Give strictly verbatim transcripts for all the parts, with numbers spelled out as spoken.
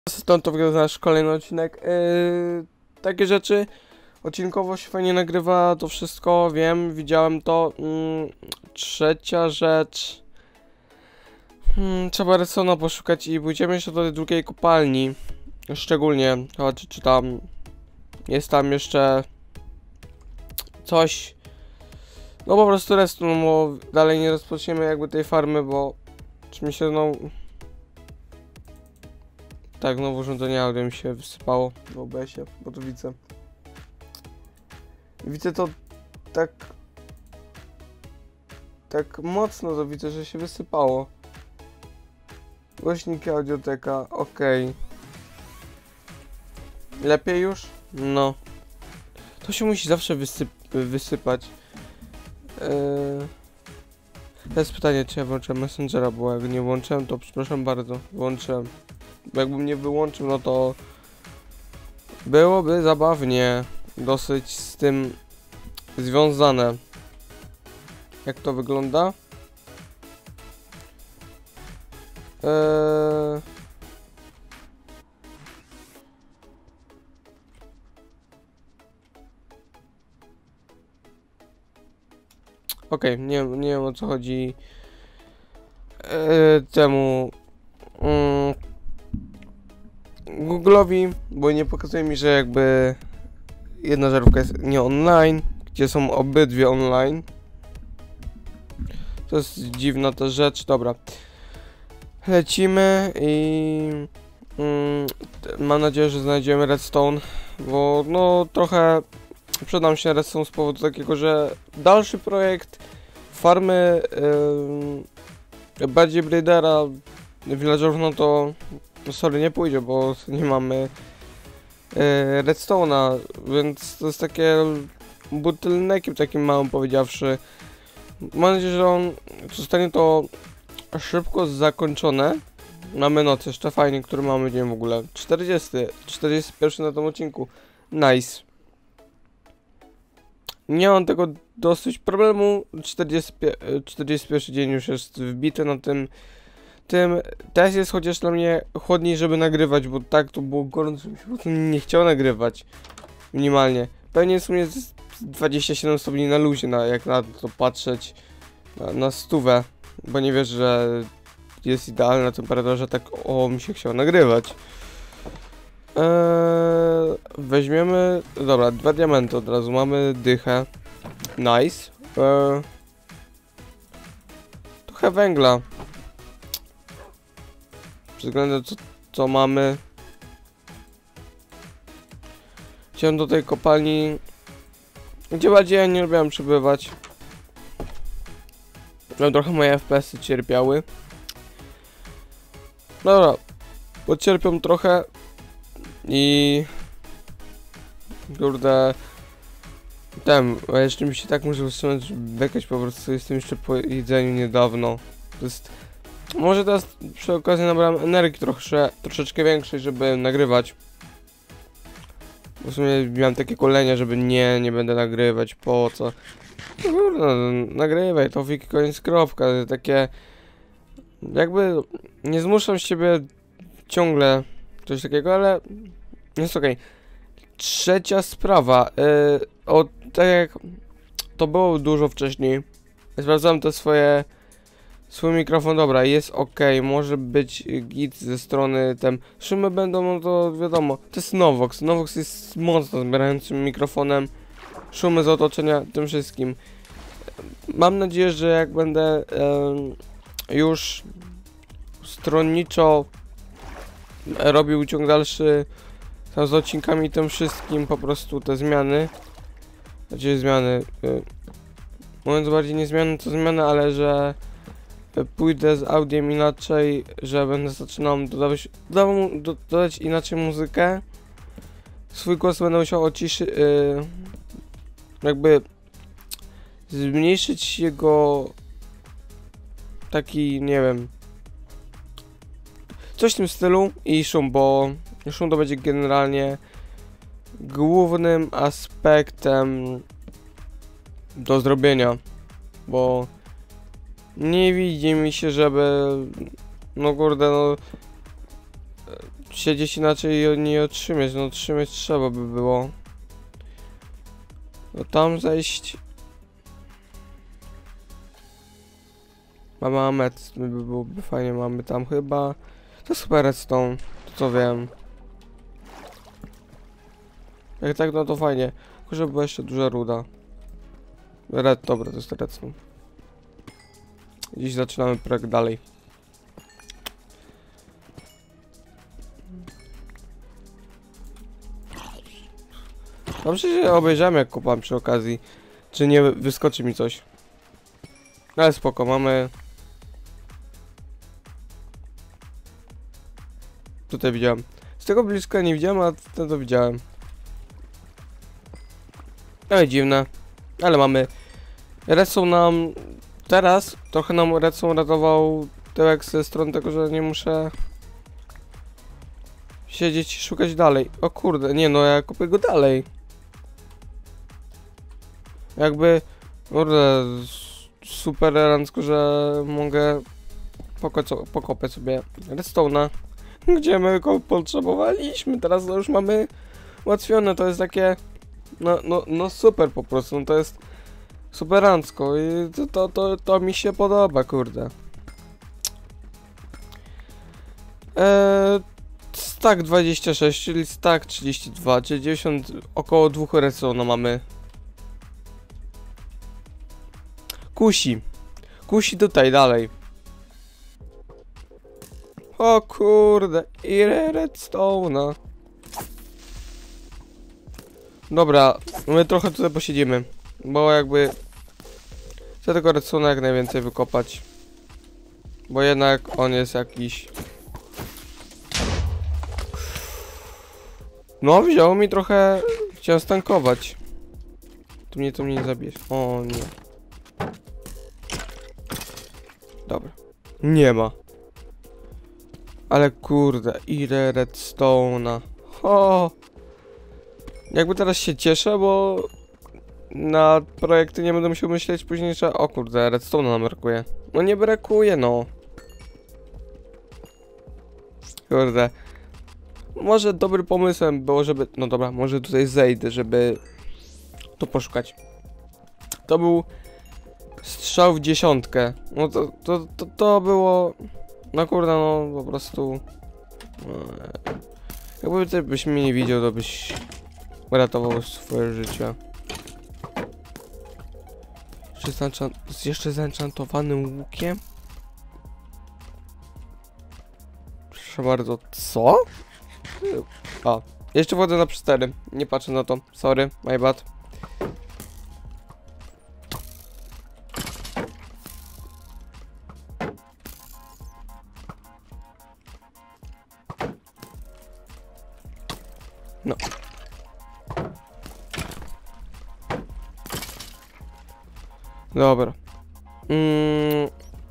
Stąd to wygląda nasz kolejny odcinek. Yy, takie rzeczy. Odcinkowo się fajnie nagrywa, to wszystko wiem, widziałem to. Yy, trzecia rzecz. Hmm, trzeba Redsona poszukać i pójdziemy jeszcze do tej drugiej kopalni. Szczególnie, chodź, czy tam jest tam jeszcze coś. No po prostu Redstone, bo dalej nie rozpoczniemy jakby tej farmy, bo czy mi się no... Tak, znowu urządzenie audio mi się wysypało w O B S-ie, bo to widzę. Widzę to tak... Tak mocno to widzę, że się wysypało. Głośniki, audioteka, okej. Okay. Lepiej już? No. To się musi zawsze wysyp wysypać. Yy... To jest pytanie, czy ja włączyłem Messengera, bo jak nie włączyłem, to przepraszam bardzo, włączyłem. Bo jakbym nie wyłączył, no to byłoby zabawnie dosyć z tym związane. Jak to wygląda? Eee... Okej, okay, nie, nie wiem o co chodzi eee, temu mm, Google'owi, bo nie pokazuje mi, że jakby jedna żarówka jest nie online, gdzie są obydwie online. To jest dziwna ta rzecz, dobra. Lecimy i mm, mam nadzieję, że znajdziemy Redstone, bo no trochę przydam się Redstone z powodu takiego, że dalszy projekt farmy yy, bardziej breedera villagerów, no to sorry, nie pójdzie, bo nie mamy yy, Redstone'a, więc to jest takie bottleneckiem takim małym powiedziawszy. Mam nadzieję, że on zostanie to szybko zakończone. Mamy noc jeszcze fajnie, który mamy dzień w ogóle. czterdziesty, czterdziesty pierwszy na tym odcinku. Nice. Nie mam tego dosyć problemu. czterdziesty, czterdziesty pierwszy dzień już jest wbity na tym. Tym teraz jest chociaż dla mnie chłodniej, żeby nagrywać, bo tak to było gorąco, żebym się po prostu nie chciał nagrywać. Minimalnie. Pewnie jest u mnie dwadzieścia siedem stopni na luzie, na, jak na to patrzeć. Na, na stówę. Bo nie wiesz, że jest idealna temperatura, że tak o mi się chciał nagrywać. Eee, weźmiemy, dobra, dwa diamenty od razu, mamy dychę. Nice. Eee, trochę węgla. Przez względem co, co mamy. Chciałem do tej kopalni, gdzie bardziej ja nie lubiłem przebywać. No trochę moje F P S-y cierpiały. Dobra, podcierpią trochę i kurde ten, a jeszcze mi się tak muszę wstrzymać, żeby bekać, po prostu jestem jeszcze po jedzeniu niedawno. To jest, może teraz przy okazji nabrałem energii trosze, troszeczkę większej, żeby nagrywać. W sumie miałem takie kolenia, żeby nie, nie będę nagrywać, po co? No kurde, no, nagrywaj, to wiki, koniec, kropka, takie jakby nie zmuszam siebie ciągle coś takiego, ale jest okej. Okay. Trzecia sprawa, yy, o, tak jak to było dużo wcześniej, sprawdzałem te swoje, swój mikrofon, dobra, jest ok, może być git ze strony tem, szumy będą, no to wiadomo, to jest Novox, Novox jest mocno zbierającym mikrofonem, szumy z otoczenia, tym wszystkim. Mam nadzieję, że jak będę yy, już stronniczo robił ciąg dalszy tam z odcinkami i tym wszystkim, po prostu te zmiany, znaczy zmiany, yy, mówiąc bardziej nie zmiany to zmiany, ale że pójdę z audiem inaczej, że będę zaczynał dodawać, dodawać, dodać inaczej muzykę, swój głos będę musiał ociszyć, yy, jakby zmniejszyć jego taki, nie wiem, coś w tym stylu i szum, bo szum to będzie generalnie głównym aspektem do zrobienia, bo nie widzi mi się, żeby, no kurde, no siedzieć inaczej nie otrzymać, no otrzymać trzeba by było. No tam zejść. Mamy ametyst, by byłoby fajnie, mamy tam chyba. To jest chyba redstone, to co wiem. Jak tak, no to fajnie. Tylko żeby była jeszcze duża ruda. Red, dobra, to jest redstone. Dziś zaczynamy projekt dalej. Dobrze, że obejrzałem jak kopam przy okazji. Czy nie wyskoczy mi coś. Ale spoko, mamy... Tutaj widziałem. Z tego bliska nie widziałem, a ten to widziałem. Ale dziwne. Ale mamy. Redstone nam... Teraz trochę nam redstone ratował tyłek ze strony tego, że nie muszę... siedzieć i szukać dalej. O kurde, nie no, ja kupię go dalej. Jakby... Kurde... Super elegancko, że mogę... Poko pokopać sobie redstone'a. Gdzie my go potrzebowaliśmy, teraz to już mamy ułatwione, to jest takie, no, no, no super po prostu, no to jest superancko i to, to, to, to mi się podoba, kurde. Eee, stack dwadzieścia sześć, czyli stack trzydzieści dwa, czyli dziewięćdziesiąt, około dwóch redstone mamy. Kusi, kusi tutaj dalej. O kurde, ile redstone'a. Dobra, my trochę tutaj posiedzimy, bo jakby chcę tego redstone'a jak najwięcej wykopać. Bo jednak on jest jakiś... No, wziął mi trochę... Chciałem stankować. Tu mnie to mnie nie zabierz. O nie. Dobra. Nie ma. Ale kurde, ile redstone'a. O! Jakby teraz się cieszę, bo na projekty nie będę musiał myśleć później, że o kurde, redstone'a nam brakuje. No nie brakuje, no. Kurde. Może dobrym pomysłem było, żeby... No dobra, może tutaj zejdę, żeby to poszukać. To był strzał w dziesiątkę. No to, to, to, to było... No kurde, no po prostu... No, jakby ty byś mnie nie widział, to byś uratował swoje życie. Jeszcze z, z jeszcze zenchantowanym łukiem? Proszę bardzo, co? A, jeszcze wchodzę na cztery. Nie patrzę na to. Sorry, my bad. No. Dobra. Mm.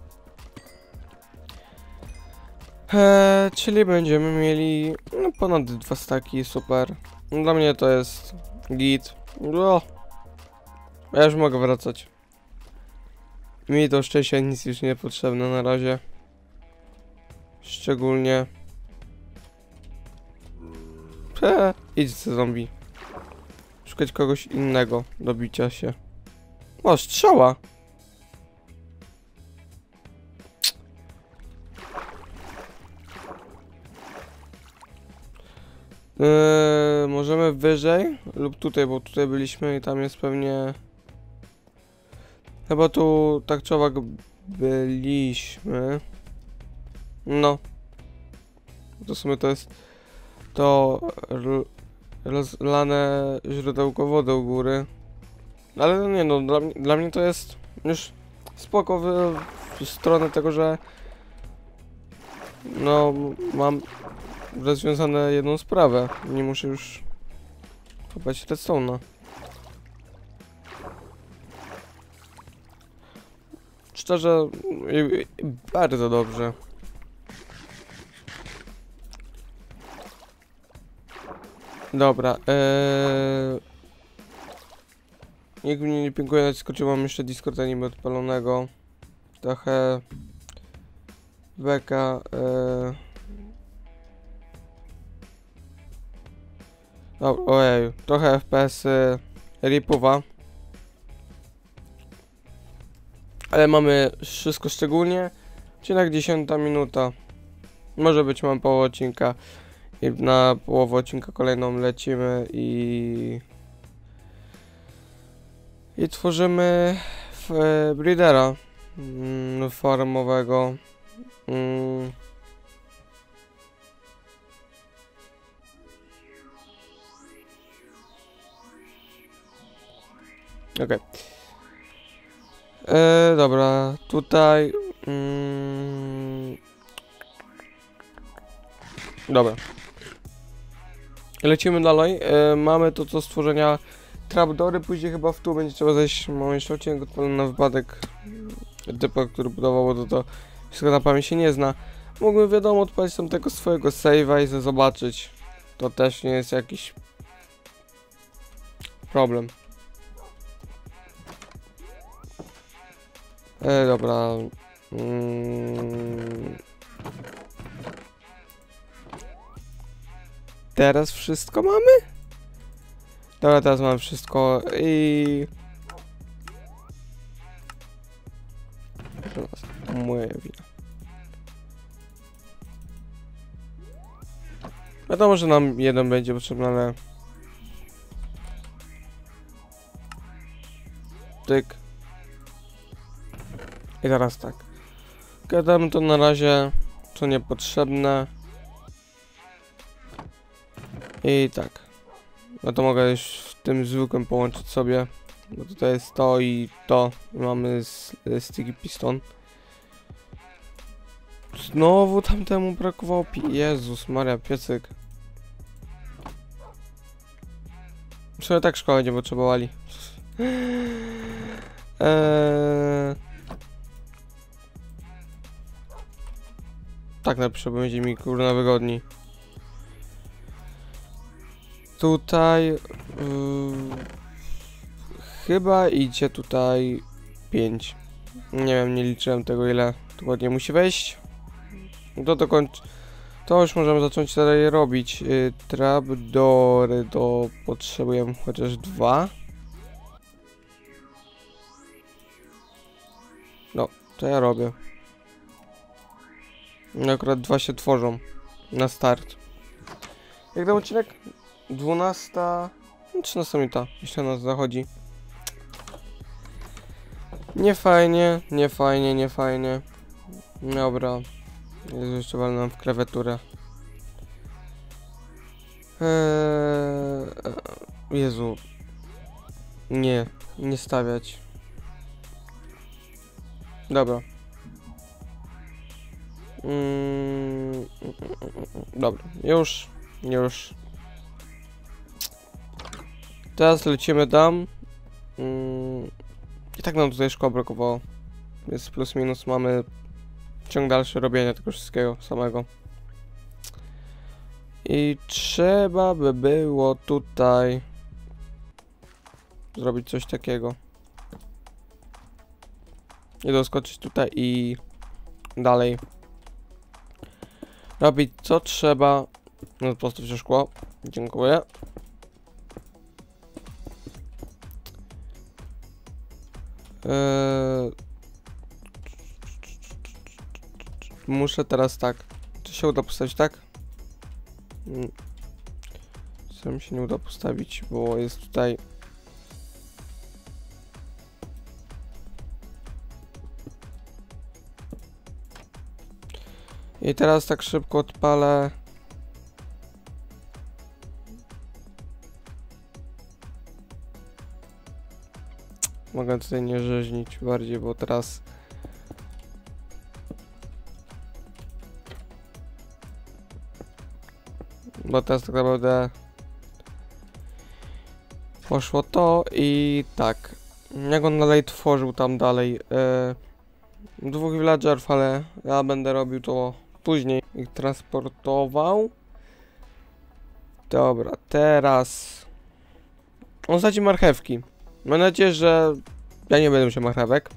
Eee, czyli będziemy mieli no, ponad dwa staki, super. Dla mnie to jest git. O. Ja już mogę wracać. Mi to szczęście nic już nie potrzebne na razie. Szczególnie... Eee, idź ze zombie. Szukać kogoś innego do bicia się. O, strzała! Yy, możemy wyżej lub tutaj, bo tutaj byliśmy i tam jest pewnie... Chyba tu tak czy owak byliśmy. No. To w sumie to jest to rozlane źródełko wody u góry. Ale no nie no, dla, dla mnie to jest już spoko w, w stronę tego, że no mam rozwiązane jedną sprawę. Nie muszę już kopać redstone'a. Szczerze, i, i bardzo dobrze. Dobra, eee... nikt mnie nie piękuje, tylko czy mam jeszcze Discorda niby odpalonego. Trochę... Beka, eee... O, ojej, trochę F P S-y ripowa. Ale mamy wszystko szczególnie. Odcinek dziesiąta minuta. Może być mam połowę odcinka. I na połowę odcinka kolejną lecimy i... I tworzymy f, e, breedera mm, farmowego. Mm. Okej. Okay. E, dobra, tutaj... Mm, dobra. Lecimy dalej. E, mamy to co stworzenia trapdory, później chyba w tu będzie trzeba zejść. Mam jeszcze odcinek odpalony na wypadek typa, który budował, to to wszystko na pamięć się nie zna. Mógłbym wiadomo odpalić tam tego swojego save'a i sobie zobaczyć. To też nie jest jakiś problem. E, dobra. Mm. Teraz wszystko mamy? Dobra, teraz mamy wszystko i... Moja wina. Wiadomo, że nam jeden będzie potrzebny, ale... Tyk. I teraz tak. Gadamy to na razie, co niepotrzebne. I tak. No to mogę już w tym zwykłym połączyć sobie. Bo tutaj jest to i to. Mamy sticky piston. Znowu tamtemu brakowało pi... Jezus Maria, piecyk. Sobie tak szkołę nie potrzebowali. eee... Tak napiszę, bo będzie mi kurna wygodniej. Tutaj... Yy... Chyba idzie tutaj pięć. Nie wiem, nie liczyłem tego ile dokładnie musi wejść. To to kończy. To już możemy zacząć dalej robić. Yy, trapdory to potrzebujemy chociaż dwa. No, to ja robię. No, akurat dwa się tworzą na start. Jak ten odcinek? dwunasta... trzynasta minuta, jeśli nas zachodzi. Nie fajnie, nie fajnie, nie fajnie. Dobra. Jezu, jeszcze walnąłem w klawiaturę. Eee... Jezu. Nie, nie stawiać. Dobra. Mm, dobra, już, już. Teraz lecimy tam. Mm, I tak nam tutaj szkoła brakowało. Więc plus minus mamy ciąg dalszy robienia tego wszystkiego samego. I trzeba by było tutaj zrobić coś takiego. I doskoczyć tutaj i dalej robić co trzeba. No postaw się szkło. Dziękuję. Eee... Muszę teraz tak. Czy się uda postawić tak? Co mi się nie uda postawić, bo jest tutaj. I teraz tak szybko odpalę. Mogę tutaj nie rzeźnić bardziej, bo teraz Bo teraz tak naprawdę poszło to i tak. Jak on dalej tworzył tam dalej yy, dwóch villagerów, ale ja będę robił to później. Ich transportował. Dobra, teraz on sadzi marchewki. Mam nadzieję, że ja nie będę musiał marchewek.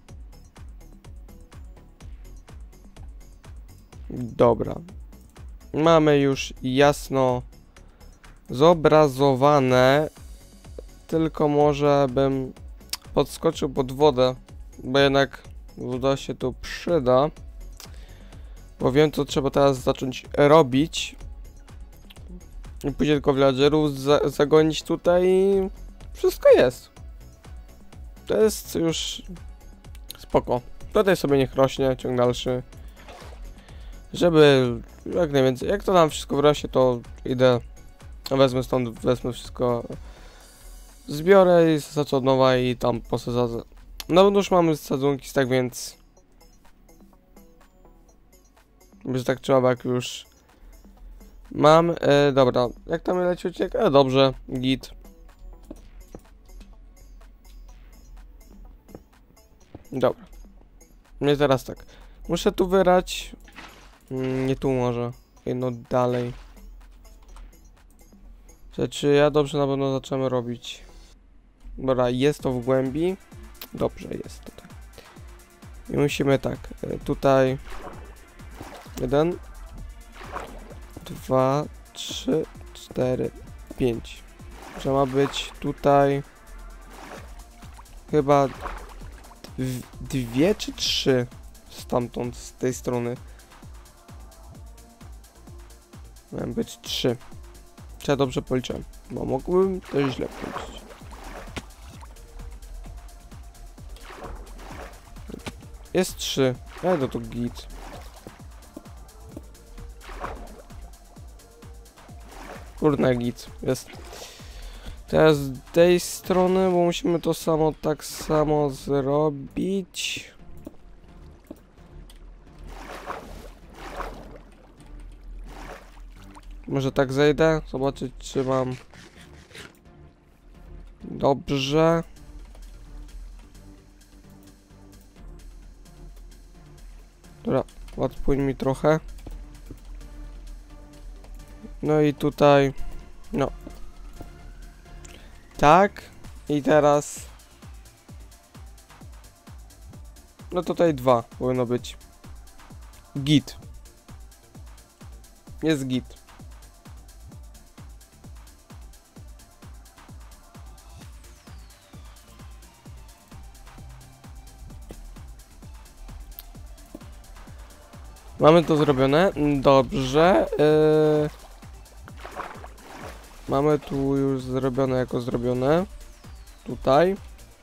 Dobra. mamy już jasno zobrazowane, tylko może bym podskoczył pod wodę, bo jednak woda się tu przyda, bo wiem, co trzeba teraz zacząć robić i później tylko villagerów za zagonić tutaj i wszystko jest. To jest już spoko. Tutaj sobie niech rośnie ciąg dalszy, żeby jak najwięcej, jak to nam wszystko wrośnie, to idę, wezmę stąd, wezmę wszystko, zbiorę i zacznę od nowa i tam posadzę. No już mamy sadzonki, tak więc że tak trzeba, jak już mam, e, dobra, jak tam leci odcinek? E, dobrze, git. Dobra. Nie teraz tak. Muszę tu wyrać. Mm, nie tu może. Jedno dalej. Czy ja dobrze na pewno zaczynamy robić? Dobra, jest to w głębi. Dobrze, jest tutaj. I musimy tak. Tutaj. Jeden. Dwa. Trzy. Cztery. Pięć. Że ma być tutaj. Chyba. Dwie czy trzy stamtąd, z tej strony. Miałem być trzy. Czy ja dobrze policzyłem? Bo mógłbym to źle policzyć. Jest trzy. Ja do to git. Kurde, git. Jest. Teraz z tej strony, bo musimy to samo tak samo zrobić. Może tak zejdę, zobaczyć czy mam dobrze. Dobra, odpłyń mi trochę. No i tutaj, no. Tak, i teraz. No tutaj dwa powinno być. Git. Jest git. Mamy to zrobione. Dobrze. Yy... Mamy tu już zrobione jako zrobione. Tutaj.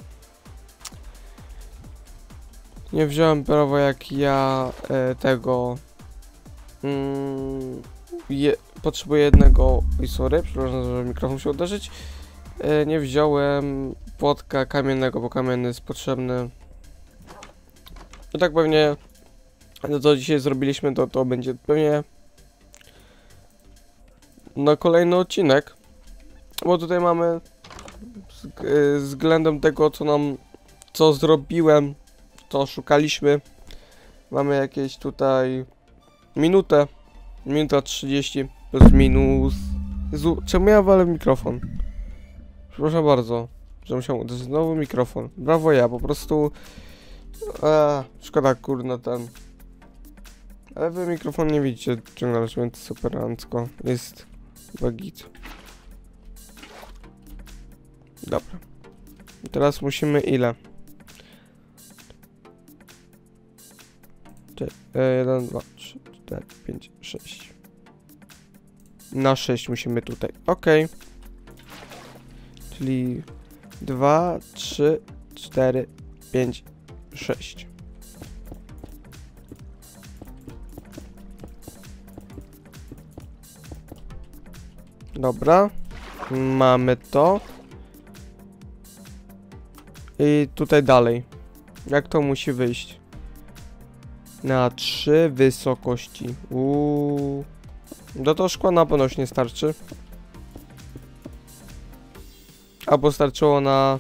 Nie wziąłem prawo jak ja e, tego. Mm, je, potrzebuję jednego. Oj, sorry, przepraszam, że mikrofon się uderzyć. E, nie wziąłem płotka kamiennego, bo kamienny jest potrzebny. No tak pewnie. To co dzisiaj zrobiliśmy, to to będzie pewnie na kolejny odcinek, bo tutaj mamy względem tego co nam, co zrobiłem, co szukaliśmy, mamy jakieś tutaj minutę, minuta trzydzieści plus minus. Jezu, czemu ja walę w mikrofon? Przepraszam bardzo, że musiałem uderzyć znowu mikrofon. Brawo ja, po prostu a, szkoda kurna ten. Ale wy mikrofon nie widzicie ciągle, więc super rancko. Jest bagit. Dobra. I teraz musimy ile? jeden, dwa, trzy, cztery, pięć, sześć. Na sześć musimy tutaj. Ok. Czyli dwa, trzy, cztery, pięć, sześć. Dobra, mamy to. I tutaj dalej. Jak to musi wyjść? Na trzy wysokości. Uuu. Do to szkła na pewno nie starczy. Albo starczyło na...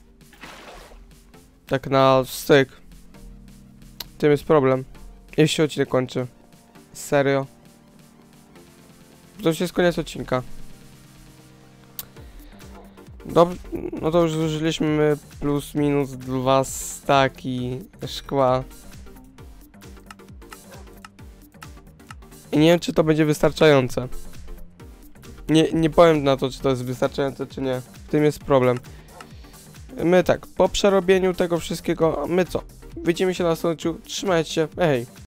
Tak na styk. Tym jest problem. I się odcinek kończy. Serio. To już jest koniec odcinka. Dobrze, no to już zużyliśmy plus minus dwa staki szkła. I nie wiem, czy to będzie wystarczające. Nie, nie powiem na to, czy to jest wystarczające, czy nie. W tym jest problem. My tak, po przerobieniu tego wszystkiego, my co? Widzimy się na słońcu, trzymajcie się, hej!